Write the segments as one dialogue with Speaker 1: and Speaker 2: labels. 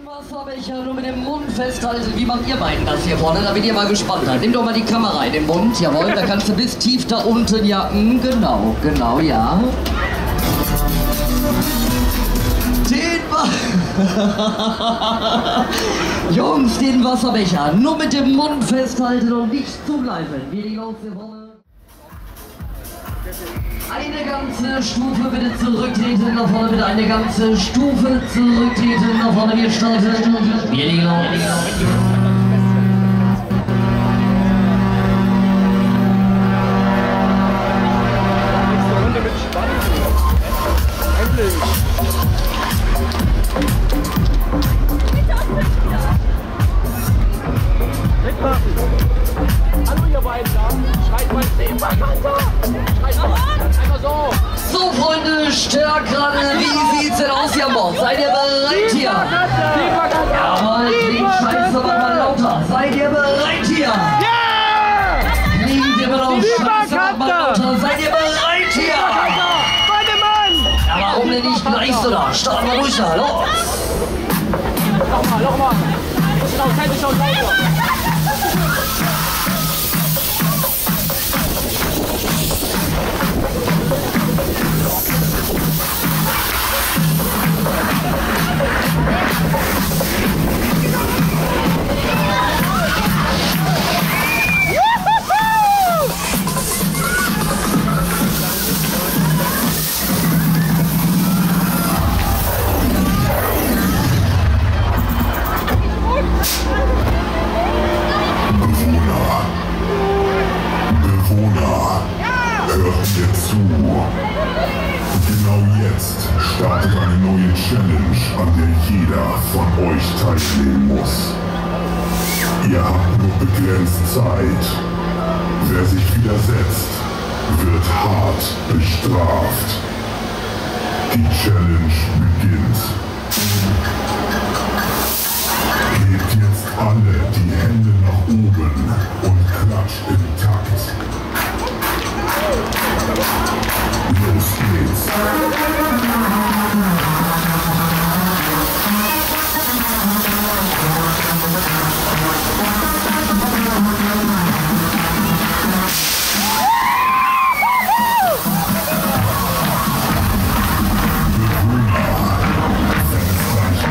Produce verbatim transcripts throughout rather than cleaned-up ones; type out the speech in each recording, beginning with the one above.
Speaker 1: Wasserbecher nur mit dem Mund festhalten. Wie macht ihr beiden das hier vorne? Da bin ich mal gespannt. Nimm doch mal die Kamera in den Mund. Jawohl, da kannst du bis tief da unten, ja. Mh, genau, genau, ja. Den Wa Jungs, den Wasserbecher nur mit dem Mund festhalten und nicht zugreifen. Wie die los hier vorne. Eine ganze Stufe bitte zurücktreten, nach vorne bitte eine ganze Stufe zurücktreten, nach vorne wir starten. Wir legen los.
Speaker 2: Hallo ihr beiden da, schreit mal Zehnbarkanter! Schreit mal, einfach so!
Speaker 1: So Freunde, stärker, wie sieht's denn aus hier am Bord? Seid ihr bereit hier? Jawohl, klingt scheiße, aber mal lauter. Seid ihr bereit hier?
Speaker 2: Ja!
Speaker 1: Klingt immer noch scheiße, aber mal lauter. Seid ihr bereit hier?
Speaker 2: Warte Mann!
Speaker 1: Ja, warum denn nicht gleich so da? Starten wir durch da, los!
Speaker 2: Nochmal, nochmal! Bisschen authentisch und lauter!
Speaker 3: Genau jetzt startet eine neue Challenge, an der jeder von euch teilnehmen muss. Ihr habt nur begrenzt Zeit. Wer sich widersetzt, wird hart bestraft. Die Challenge beginnt. Hebt jetzt alle die Hände nach oben und klatscht im Takt. Los geht's. Wenn es gleich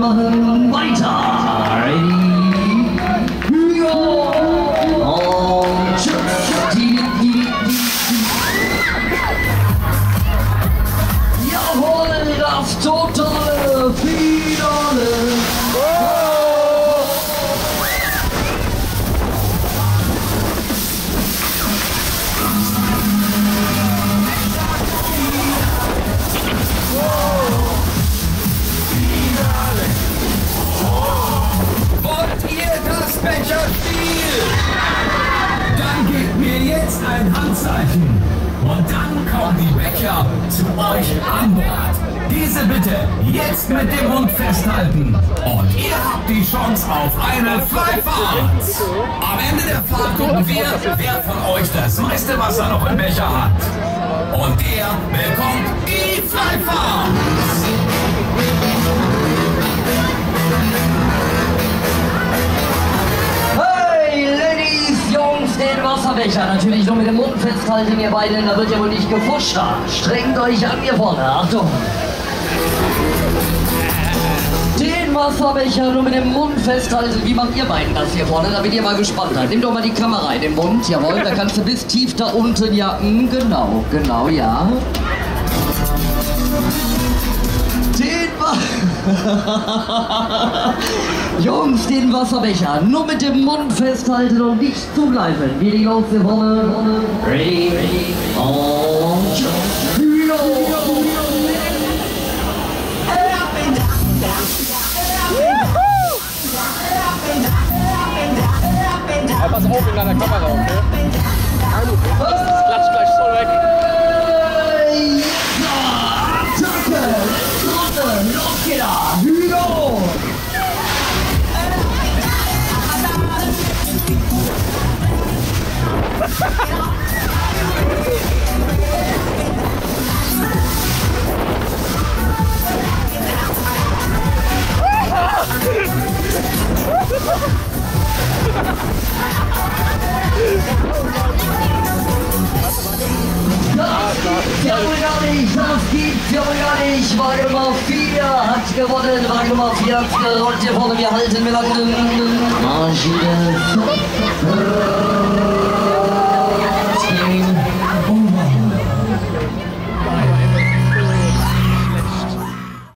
Speaker 1: machen weiter. Ready? Go! Und tschüss. Die, die, die. Jawohl, das totale Finale.
Speaker 4: Becherspiel! Dann gebt mir jetzt ein Handzeichen und dann kommen die Becher zu euch an Bord. Diese bitte jetzt mit dem Mund festhalten und ihr habt die Chance auf eine Freifahrt. Am Ende der Fahrt gucken wir, wer von euch das meiste Wasser noch im Becher hat. Und der bekommt die Freifahrt.
Speaker 1: Den Wasserbecher natürlich nur mit dem Mund festhalten, ihr beiden, da wird ja wohl nicht gefuscht. Strengt euch an hier vorne, Achtung! Den Wasserbecher nur mit dem Mund festhalten, wie macht ihr beiden das hier vorne, da bin ihr mal gespannt. Nehmt doch mal die Kamera in den Mund, jawohl, da kannst du bis tief da unten, ja, mh, genau, genau, ja. Den Jungs, den Wasserbecher nur mit dem Mund festhalten und nicht zubleiben. Wie die Jungs hier vorne. Ready, ready, und
Speaker 2: Ja, pass auf in deiner Kamera, okay? Ja, du das klatscht gleich voll weg.
Speaker 1: Los geht er! Hügo! Ja, wohl gar nicht, das gibt's ja wohl gar nicht. Waage Nummer vier hat gewonnen, Waage Nummer vier hat gerollt hier vorne. Wir halten mit einer Maschine.